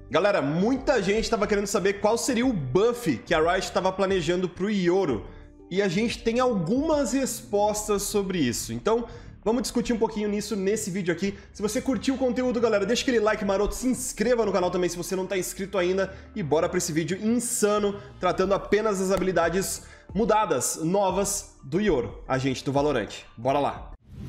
Galera, muita gente estava querendo saber qual seria o buff que a Riot estava planejando para o Ioro, e a gente tem algumas respostas sobre isso. Então, vamos discutir um pouquinho nisso nesse vídeo aqui. Se você curtiu o conteúdo, galera, deixa aquele like maroto, se inscreva no canal também se você não está inscrito ainda, e bora para esse vídeo insano, tratando apenas das habilidades mudadas, novas do Ioro, agente do Valorant. Bora lá!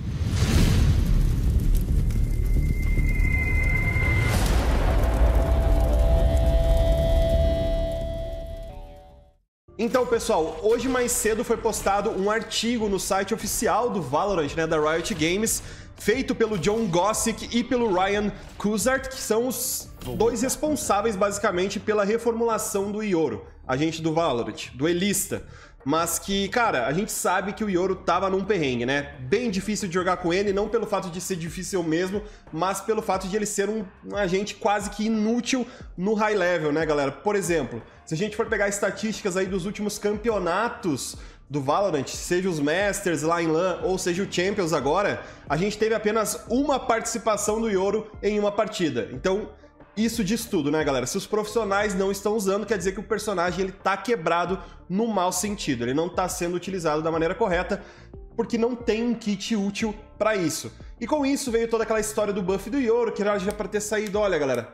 Então, pessoal, hoje mais cedo foi postado um artigo no site oficial do Valorant, né, da Riot Games, feito pelo John Gossick e pelo Ryan Kuzart, que são os dois responsáveis, basicamente, pela reformulação do Ioro, agente do Valorant, do Elista. Mas que, cara, a gente sabe que o Ioro tava num perrengue, né? Bem difícil de jogar com ele, não pelo fato de ser difícil mesmo, mas pelo fato de ele ser um agente quase que inútil no high level, né, galera? Por exemplo, se a gente for pegar estatísticas aí dos últimos campeonatos do Valorant, seja os Masters lá em LAN ou seja o Champions agora, a gente teve apenas uma participação do Ioro em uma partida. Então, isso diz tudo, né, galera? Se os profissionais não estão usando, quer dizer que o personagem ele tá quebrado no mau sentido. Ele não tá sendo utilizado da maneira correta, porque não tem um kit útil para isso. E com isso veio toda aquela história do buff do Ioro, que já para ter saído, olha, galera,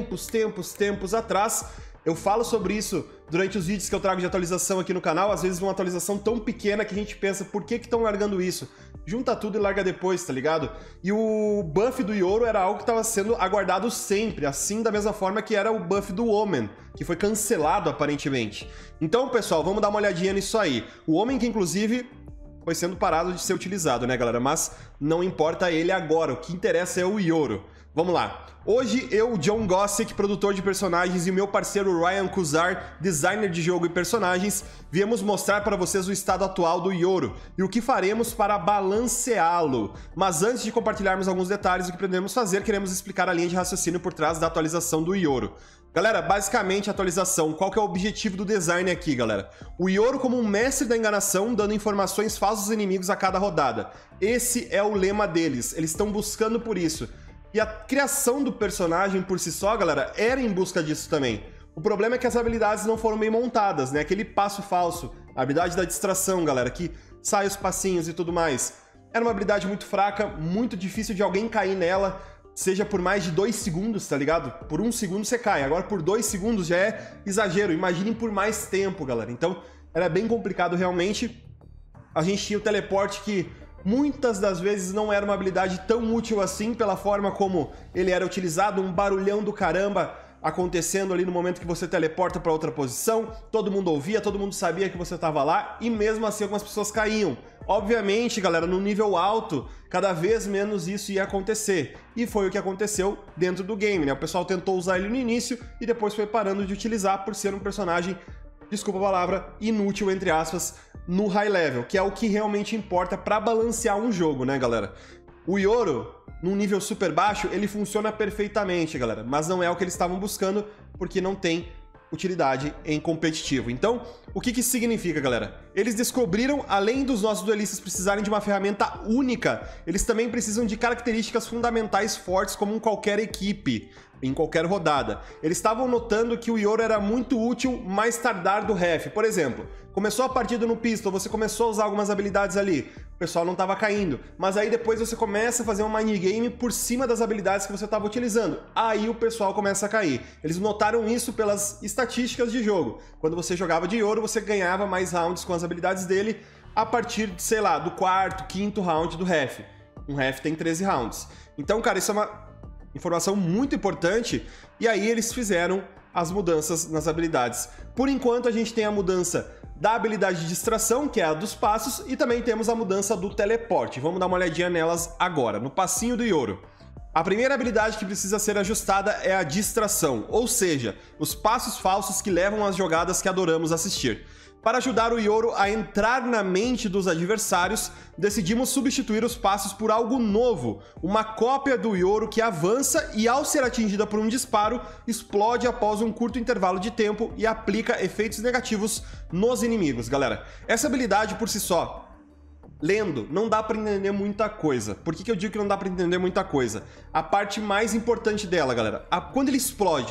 tempos atrás. Eu falo sobre isso durante os vídeos que eu trago de atualização aqui no canal, às vezes uma atualização tão pequena que a gente pensa, por que estão largando isso? Junta tudo e larga depois, tá ligado? E o buff do Ioro era algo que estava sendo aguardado sempre, assim da mesma forma que era o buff do Omen, que foi cancelado aparentemente. Então, pessoal, vamos dar uma olhadinha nisso aí. O Omen que, inclusive, foi sendo parado de ser utilizado, né, galera? Mas não importa ele agora, o que interessa é o Ioro. Vamos lá. Hoje eu, John Gossick, produtor de personagens, e o meu parceiro Ryan Kuzar, designer de jogo e personagens, viemos mostrar para vocês o estado atual do Ioro e o que faremos para balanceá-lo. Mas antes de compartilharmos alguns detalhes do que pretendemos fazer, queremos explicar a linha de raciocínio por trás da atualização do Ioro. Galera, basicamente a atualização, qual que é o objetivo do design aqui, galera? O Ioro como um mestre da enganação, dando informações falsas aos inimigos a cada rodada. Esse é o lema deles, eles estão buscando por isso. E a criação do personagem por si só, galera, era em busca disso também. O problema é que as habilidades não foram bem montadas, né? Aquele passo falso, a habilidade da distração, galera, que sai os passinhos e tudo mais. Era uma habilidade muito fraca, muito difícil de alguém cair nela, seja por mais de 2 segundos, tá ligado? Por 1 segundo você cai, agora por 2 segundos já é exagero, imaginem por mais tempo, galera. Então, era bem complicado realmente. A gente tinha o teleporte que muitas das vezes não era uma habilidade tão útil assim, pela forma como ele era utilizado, um barulhão do caramba acontecendo ali no momento que você teleporta para outra posição, todo mundo ouvia, todo mundo sabia que você estava lá, e mesmo assim algumas pessoas caíam. Obviamente, galera, no nível alto, cada vez menos isso ia acontecer, e foi o que aconteceu dentro do game, né? O pessoal tentou usar ele no início e depois foi parando de utilizar por ser um personagem, desculpa a palavra, inútil, entre aspas, no high level, que é o que realmente importa para balancear um jogo, né, galera? O Ioro, num nível super baixo, ele funciona perfeitamente, galera, mas não é o que eles estavam buscando, porque não tem utilidade em competitivo. Então, o que isso significa, galera? Eles descobriram, além dos nossos duelistas precisarem de uma ferramenta única, eles também precisam de características fundamentais fortes como em qualquer equipe, em qualquer rodada. Eles estavam notando que o Ioro era muito útil mais tardar do ref. Por exemplo, começou a partida no pistol, você começou a usar algumas habilidades ali, o pessoal não estava caindo, mas aí depois você começa a fazer uma minigame por cima das habilidades que você estava utilizando, aí o pessoal começa a cair. Eles notaram isso pelas estatísticas de jogo. Quando você jogava de Ioro, você ganhava mais rounds com as habilidades dele a partir, de, sei lá, do 4º, 5º round do ref. Um ref tem 13 rounds. Então, cara, isso é uma informação muito importante, e aí eles fizeram as mudanças nas habilidades. Por enquanto a gente tem a mudança da habilidade de distração, que é a dos passos, e também temos a mudança do teleporte. Vamos dar uma olhadinha nelas agora, no passinho do Ioro. A primeira habilidade que precisa ser ajustada é a distração, ou seja, os passos falsos que levam às jogadas que adoramos assistir. Para ajudar o Ioro a entrar na mente dos adversários, decidimos substituir os passos por algo novo, uma cópia do Ioro que avança e, ao ser atingida por um disparo, explode após um curto intervalo de tempo e aplica efeitos negativos nos inimigos, galera. Essa habilidade por si só, lendo, não dá pra entender muita coisa. Por que eu digo que não dá pra entender muita coisa? A parte mais importante dela, galera, quando ele explode,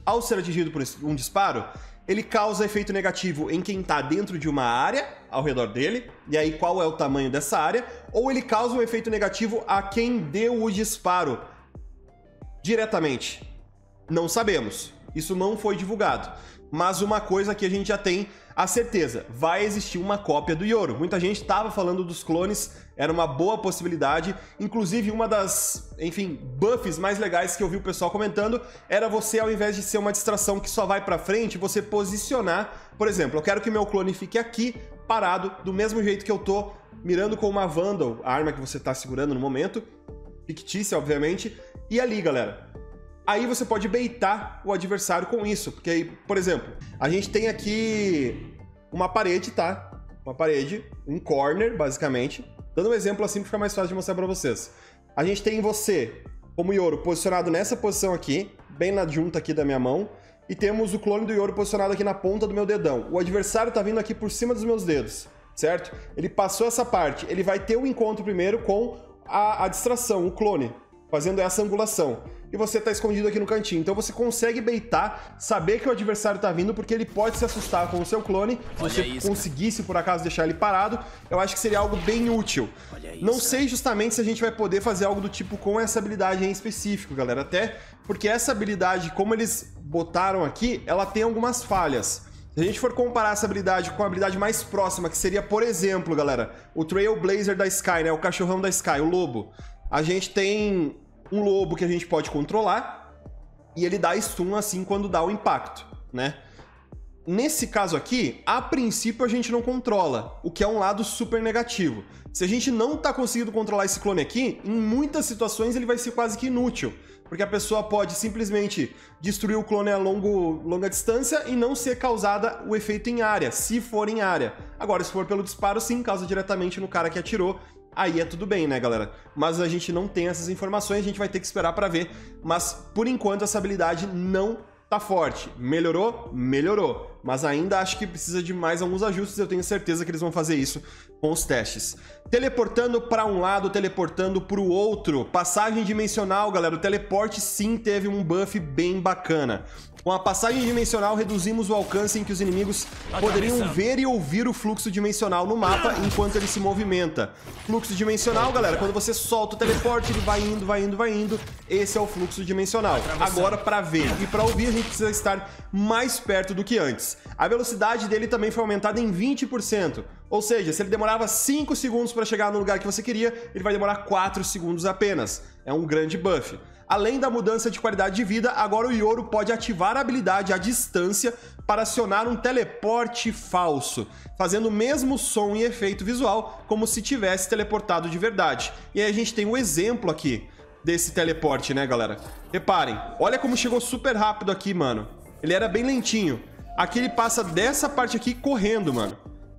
ao ser atingido por um disparo, ele causa efeito negativo em quem está dentro de uma área ao redor dele, e aí qual é o tamanho dessa área, ou ele causa um efeito negativo a quem deu o disparo diretamente. Não sabemos, isso não foi divulgado. Mas uma coisa que a gente já tem a certeza, vai existir uma cópia do Yoru. Muita gente estava falando dos clones, era uma boa possibilidade. Inclusive, uma das, enfim, buffs mais legais que eu vi o pessoal comentando era você, ao invés de ser uma distração que só vai pra frente, você posicionar. Por exemplo, eu quero que meu clone fique aqui, parado, do mesmo jeito que eu tô mirando com uma Vandal, a arma que você tá segurando no momento, fictícia, obviamente, e ali, galera. Aí você pode baitar o adversário com isso, porque aí, por exemplo, a gente tem aqui uma parede, tá? Uma parede, um corner, basicamente. Dando um exemplo assim, pra ficar mais fácil de mostrar pra vocês. A gente tem você, como Yoru, posicionado nessa posição aqui, bem na junta aqui da minha mão, e temos o clone do Yoru posicionado aqui na ponta do meu dedão. O adversário tá vindo aqui por cima dos meus dedos, certo? Ele passou essa parte, ele vai ter o encontro primeiro com a distração, o clone, fazendo essa angulação. E você tá escondido aqui no cantinho. Então você consegue baitar, saber que o adversário tá vindo, porque ele pode se assustar com o seu clone. Se você conseguisse, por acaso, deixar ele parado, eu acho que seria algo bem útil. Não sei justamente se a gente vai poder fazer algo do tipo com essa habilidade em específico, galera. Até porque essa habilidade, como eles botaram aqui, ela tem algumas falhas. Se a gente for comparar essa habilidade com a habilidade mais próxima, que seria, por exemplo, galera, o Trailblazer da Skye, né? O cachorrão da Skye, o lobo. A gente tem um lobo que a gente pode controlar e ele dá stun assim quando dá o impacto, né? Nesse caso aqui, a princípio a gente não controla, o que é um lado super negativo. Se a gente não tá conseguindo controlar esse clone aqui, em muitas situações ele vai ser quase que inútil, porque a pessoa pode simplesmente destruir o clone a longa distância e não ser causada o efeito em área, se for em área. Agora, se for pelo disparo, sim, causa diretamente no cara que atirou. Aí é tudo bem, né, galera? Mas a gente não tem essas informações, a gente vai ter que esperar pra ver. Mas, por enquanto, essa habilidade não tá forte. Melhorou? Melhorou. Mas ainda acho que precisa de mais alguns ajustes, eu tenho certeza que eles vão fazer isso com os testes. Teleportando para um lado, teleportando para o outro. Passagem dimensional, galera. O teleporte sim teve um buff bem bacana. Com a passagem dimensional, reduzimos o alcance em que os inimigos poderiam ver e ouvir o fluxo dimensional no mapa enquanto ele se movimenta. Fluxo dimensional, galera, quando você solta o teleporte, ele vai indo, vai indo, vai indo. Esse é o fluxo dimensional. Agora, para ver e para ouvir, a gente precisa estar mais perto do que antes. A velocidade dele também foi aumentada em 20%. Ou seja, se ele demorava 5 segundos para chegar no lugar que você queria, ele vai demorar 4 segundos apenas. É um grande buff. Além da mudança de qualidade de vida, agora o Yoru pode ativar a habilidade à distância para acionar um teleporte falso, fazendo o mesmo som e efeito visual como se tivesse teleportado de verdade. E aí a gente tem um exemplo aqui desse teleporte, né, galera? Reparem, olha como chegou super rápido aqui, mano. Ele era bem lentinho. Aqui ele passa dessa parte aqui correndo, mano.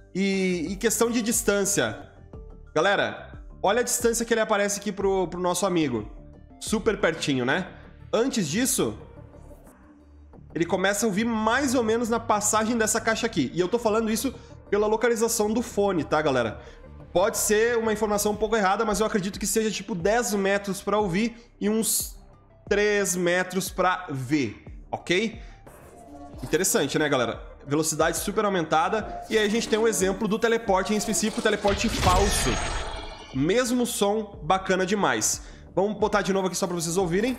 E questão de distância. Galera, olha a distância que ele aparece aqui pro nosso amigo. Super pertinho, né? Antes disso, ele começa a ouvir mais ou menos na passagem dessa caixa aqui. E eu tô falando isso pela localização do fone, tá, galera? Pode ser uma informação um pouco errada, mas eu acredito que seja tipo 10 metros pra ouvir e uns 3 metros pra ver, ok? Interessante, né, galera? Velocidade super aumentada. E aí a gente tem um exemplo do teleporte em específico, teleporte falso. Mesmo som, bacana demais. Vamos botar de novo aqui só para vocês ouvirem.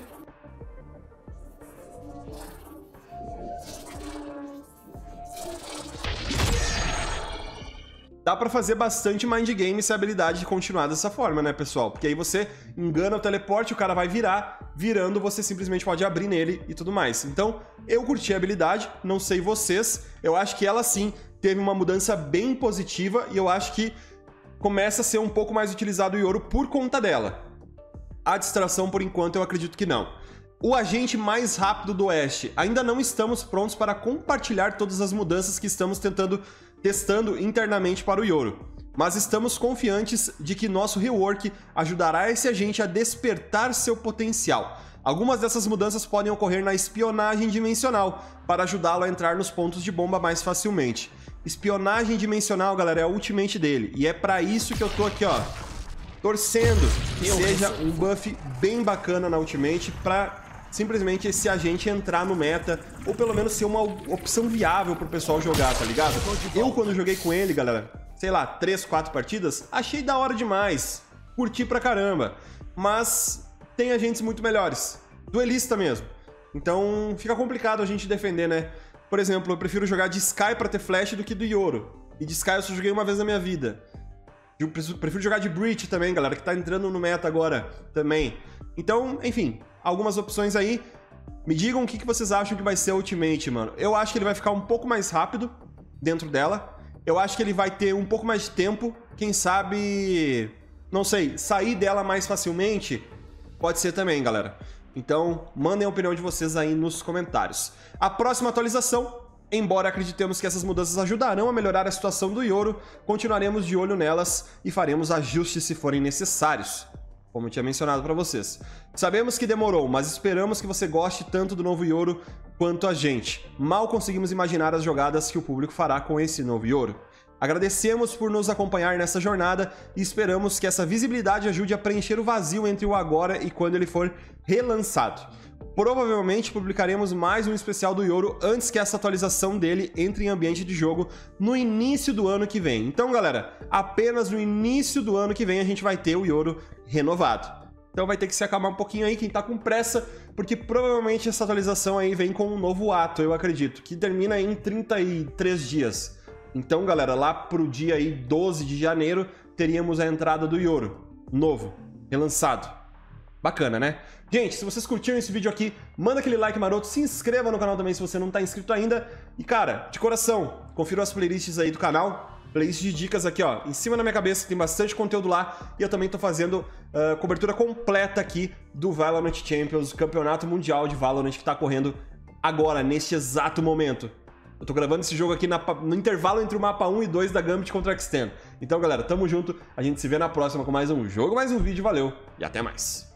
Dá pra fazer bastante mind game se a habilidade continuar dessa forma, né, pessoal? Porque aí você engana o teleporte, o cara vai virar, virando você simplesmente pode abrir nele e tudo mais. Então, eu curti a habilidade, não sei vocês, eu acho que ela sim teve uma mudança bem positiva e eu acho que começa a ser um pouco mais utilizado o Yoru por conta dela. A distração, por enquanto, eu acredito que não. O agente mais rápido do Oeste. Ainda não estamos prontos para compartilhar todas as mudanças que estamos testando internamente para o Yoru. Mas estamos confiantes de que nosso rework ajudará esse agente a despertar seu potencial. Algumas dessas mudanças podem ocorrer na espionagem dimensional, para ajudá-lo a entrar nos pontos de bomba mais facilmente. Espionagem dimensional, galera, é a ultimate dele. E é para isso que eu tô aqui, ó, torcendo que seja um buff bem bacana na ultimate pra simplesmente esse agente entrar no meta, ou pelo menos ser uma opção viável pro pessoal jogar, tá ligado? Eu, quando joguei com ele, galera, sei lá, 3, 4 partidas, achei da hora demais. Curti pra caramba. Mas tem agentes muito melhores. Duelista mesmo. Então fica complicado a gente defender, né? Por exemplo, eu prefiro jogar de Skye pra ter flash do que do Yoro. E de Skye eu só joguei uma vez na minha vida. Eu prefiro jogar de Breach também, galera, que tá entrando no meta agora também. Então, enfim, algumas opções aí. Me digam o que vocês acham que vai ser a Ultimate, mano. Eu acho que ele vai ficar um pouco mais rápido dentro dela. Eu acho que ele vai ter um pouco mais de tempo. Quem sabe, não sei, sair dela mais facilmente? Pode ser também, galera. Então, mandem a opinião de vocês aí nos comentários. A próxima atualização, embora acreditemos que essas mudanças ajudarão a melhorar a situação do Yoro, continuaremos de olho nelas e faremos ajustes se forem necessários, como eu tinha mencionado para vocês. Sabemos que demorou, mas esperamos que você goste tanto do novo Yoro quanto a gente. Mal conseguimos imaginar as jogadas que o público fará com esse novo Yoro. Agradecemos por nos acompanhar nessa jornada e esperamos que essa visibilidade ajude a preencher o vazio entre o agora e quando ele for relançado. Provavelmente publicaremos mais um especial do Yoro antes que essa atualização dele entre em ambiente de jogo no início do ano que vem. Então, galera, apenas no início do ano que vem a gente vai ter o Yoro renovado. Então vai ter que se acalmar um pouquinho aí, quem tá com pressa, porque provavelmente essa atualização aí vem com um novo ato, eu acredito, que termina em 33 dias. Então, galera, lá pro dia aí 12 de janeiro, teríamos a entrada do Yoro, novo, relançado. Bacana, né? Gente, se vocês curtiram esse vídeo aqui, manda aquele like maroto, se inscreva no canal também se você não tá inscrito ainda. E, cara, de coração, confira as playlists aí do canal, playlist de dicas aqui, ó, em cima da minha cabeça, tem bastante conteúdo lá. E eu também tô fazendo cobertura completa aqui do Valorant Champions, o campeonato mundial de Valorant que tá correndo agora, neste exato momento. Eu tô gravando esse jogo aqui no intervalo entre o mapa 1 e 2 da Gambit contra a Extend. Então, galera, tamo junto. A gente se vê na próxima com mais um jogo, mais um vídeo. Valeu e até mais.